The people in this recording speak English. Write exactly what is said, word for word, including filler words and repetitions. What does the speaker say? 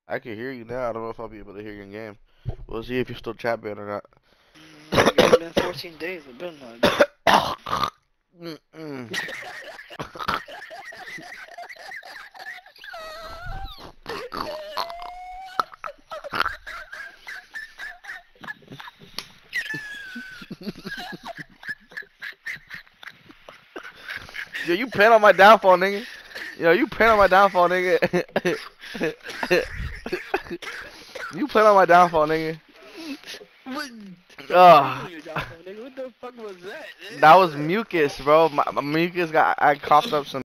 I can hear you now. I don't know if I'll be able to hear you in game. We'll see if you're still chat banned or not. Mm, it's been fourteen days. I've been like. mm -mm. Yo, you plan on my downfall, nigga. Yo, you plan on my downfall, nigga. You plan on my downfall, nigga. What? Ugh. What the fuck was that? That was mucus, bro. My, my mucus got. I coughed up some.